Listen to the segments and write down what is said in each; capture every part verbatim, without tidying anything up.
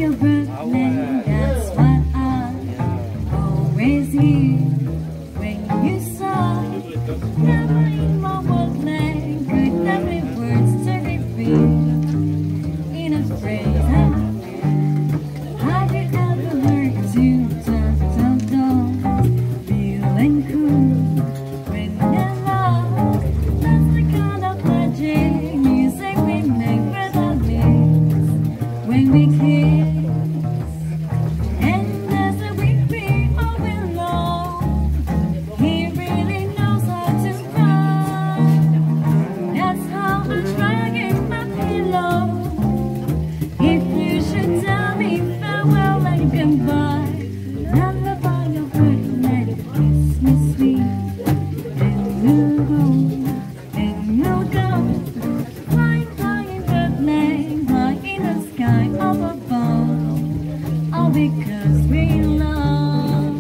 of Birdland, that's what I always hear. When you saw, never in my woodland could there be words to reveal in a phrase. Have you ever heard two turtle doves feeling cool when they're lost? That's the kind of magic music we make with our lips when we kiss. And as we feel all alone, he really knows how to run. That's how I drag in my pillow. If you should tell me farewell and goodbye, lullaby of Birdland, kiss me sweet, and we'll go, and we'll go, flying high in Birdland, high in the sky up above, all because we love.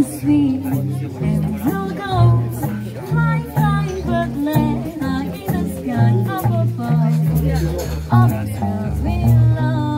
sweet, and we'll go flying, flying birdland high in the sky up above all the girls we love.